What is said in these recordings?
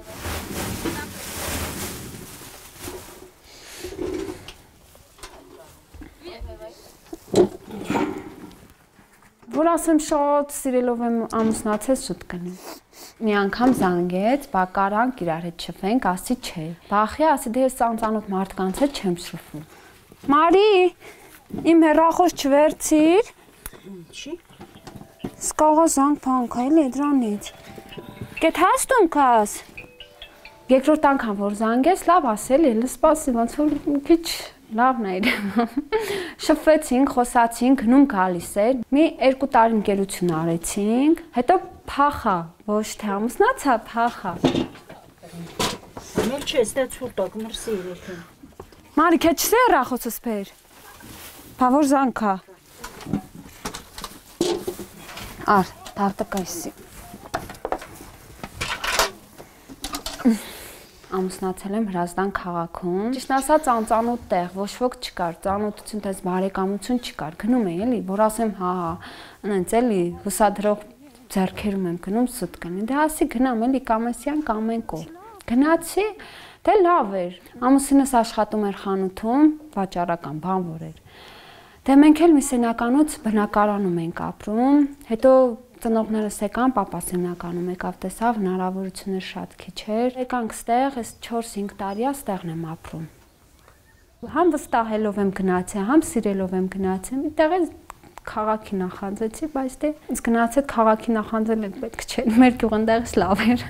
Որ ասեմ շատ սիրելով եմ ամուսնացել շուտ կնեմ։ Մի անգամ զանգեց, բակարանք իրար հետ շփվենք, ասի չէ։ Բախի ասի դե ես անծանոթ մարդկանց հետ չեմ շփվում։ Մարի, իմ հեռախոս չվերցիր։ Ինչի՞։ Սկաղա զանգ փանքա էլի դրանից։ Գետ հաստում կաս։ Երկրորդ անգամ որ զանգես, լավ ասել էլի, սպասի, ոնց որ մի քիչ լավն էր։ Շփվեցինք, խոսացինք, գնում գալիս էր։ Մի 2 տարի ընկերություն արեցինք, հետո փախա, ոչ թե ամուսնացա, փախա։ Մել չէ, ստե ցուրտակ մրսի երեքին։ Մարի, քեզ չէ հեռախոսս բեր։ Բա որ զանգա։ Ար, տարտակայսի։ Ամուսնացել եմ Հրազդան քաղաքում։ Ճիշտ ասած անծանոթ տեղ, ոչ ոք չկար, ծանոթություն դες բարեկամություն չկար։ Գնում էի էլի, որ ասեմ հա, այնց էլի հուսադրող ձեռքերում եմ գնում սուտ կնի։ Դե ասի գնամ էլի կամեսյան կամենկո։ Գնացի, դե լավ էր։ Ամուսինս աշխատում էր խանութում, վաճառական բան որ էր։ Դե մենք էլ մի սենականոց բնակարանում ենք ապրում, հետո ծնողներս եկան, պապաս սենականում եկավ, տեսավ հնարավորություններ շատ քիչ էր։ Եկանք ստեղ, ես 4-5 տարի է ստեղն եմ ապրում։ Համ վստահելով եմ գնացել, համ սիրելով եմ գնացել, այդտեղ էլ քաղաքի նախանձեցի, բայց դե ինձ գնացել քաղաքի նախանձել էլ պետք չէ, մեր գյուղն դեղս լավ էր։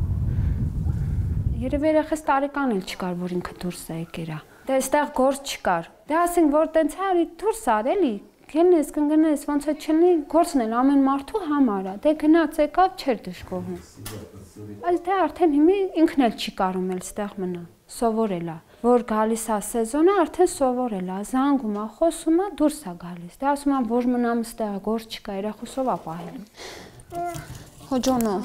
Երևի երեխես տարեկան էլ չկար, որ ինքը դուրս է եկերա։ Դե այստեղ գործ չկար։ Դե ասենք որ տենց արի դուրսար էլի։ Գնես, կգնես, ոնց է չլինի, գործն էլ ամեն մարդու համար է։ Դե գնաց եկավ չէր դժգոհում։ Այս դե արդեն հիմա ինքն էլ չի կարում էլ ստեղ մնա, սովորել է։ Որ գալիս է սեզոնը, արդեն սովորել է, զանգում է, խոսում է, դուրս է գալիս։ Դե ասում եմ, որ մնամ ստեղ, գործ չկա, երախոսով է պահելու։ Հոջոնո։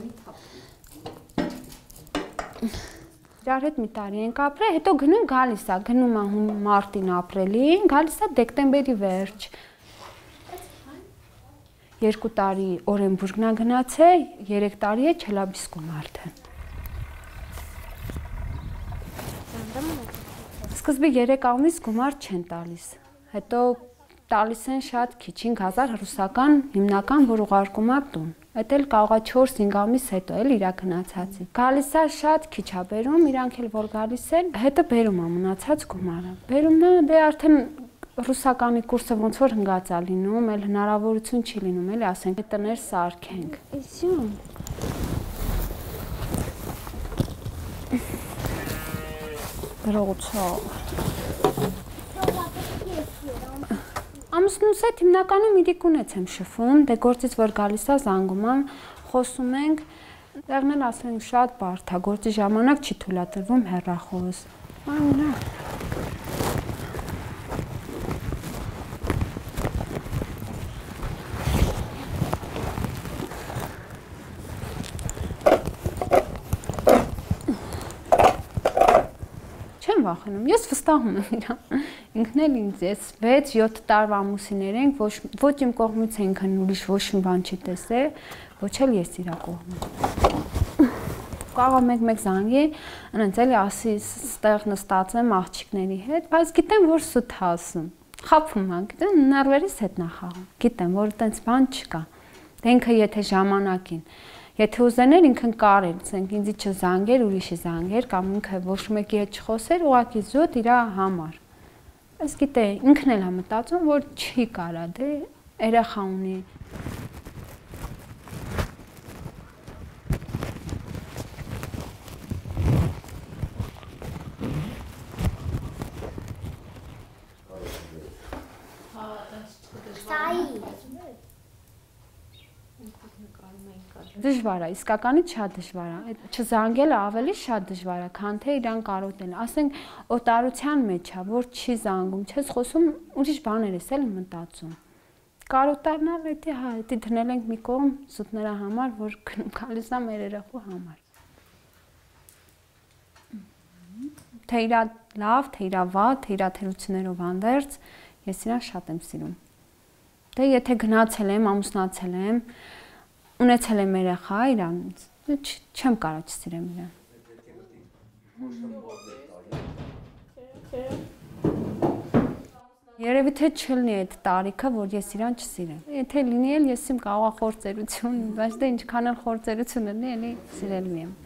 Իրար հետ մի տարի ենք ապրել, հետո գնում գալիս է, գնում է մարտին ապրելին, գալիս է դեկտեմբերի վերջ։ 2 տարի Օրենբուրգնա գնացել, 3 տարի է Չելաբինսկում արդեն։ Սկզբի 3 ամիս գումար չեն տալիս, հետո տալիս են շատ քիչ, 5000 ռուսական հիմնական, որ ուղարկում է տուն։ Այդ էլ կարող է 4-5 ամիս հետո էլ իրա գնացածի։ Գալիս է շատ քիչ է բերում, իրանք էլ որ գալիս են, հետը բերում է մնացած գումարը։ Բերումն է դե արդեն ռուսականի կուրսը ոնց որ հնգած է լինում, էլ հնարավորություն չի լինում, էլի ասենք տներ սարքենք։ Իսյուն։ Գրողացող։ Ամուսնուս հետ հիմնականում իրիկունեց եմ շփվում, դե գործից որ գալիս է զանգում եմ, խոսում ենք, տեղն էլ ասում ենք շատ բարդ է, գործի ժամանակ չի թույլատրվում հեռախոս։ Այնա։ Չեմ վախենում, ես վստահում եմ իրան, ինքն էլ ինձ, ես 6-7 տարվա ամուսիններ ենք, ոչ իմ կողմից ինքն ուրիշ ոչ մի բան չի տեսել, ոչ էլ ես իրա կողմից։ Կարող մեկ զանգի, այնց էլի ասի, ստեղ նստած եմ աղջիկների հետ, բայց գիտեմ, որ սուտ ասում, խաբվում եմ, գիտեմ, նարվերից հետ նախաղում, գիտեմ, որ տենց բան չկա, դե ինքը եթե ժամանակին, եթե ուզեներ ինքն կարել, ցենք ինձի չզանգեր, ուրիշի զանգեր, կամ ինքը ոչ մեկի հետ չխոսեր, ուղղակի զուտ իրա համար։ Այս գիտե, ինքն էլ է մտածում, որ չի կարա, դե երեխա ունի։ Դժվար է, իսկականից շատ դժվար է, չզանգելը ավելի շատ դժվար է, քան թե իրան կարոտելը, ասենք օտարության մեջ է, որ չի զանգում, չես խոսում, ուրիշ բաներ ես էլ մտածում, կարոտալն է, դա հա, դա դնել ենք մի կողմ զուտներա համար, որ գնում գալիս է մեր երեխու համար, թե իրա լավ, թե իրա վատ, թե իրա թերություններով հանդերձ, ես իրան շատ եմ սիրում, դե եթե գնացել եմ, ամուսնացել եմ, ունեցել եմ երեխա իրանից, չեմ կարող չսիրեմ իրան։ Երևի թե չլինի այդ տարիքը, որ ես իրան չսիրեմ։ Եթե լինի էլ ես իմ կարող խորձերություն, բայց դե ինչքան էլ խորձերություն լինի, էլի սիրելու եմ։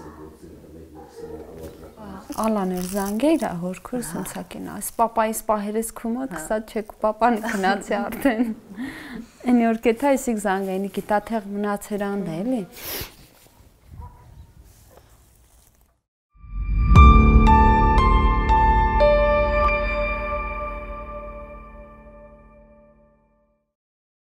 Ալան էր զանգեր, հորքուրս ընցակին, այս պապայիս պահերես քումոտ, կսած չեք, պապան կնացի արդեն։ Էնի որ կեթա իսիկ զանգայինի գիտաթեղ մնացեր անդա էլի։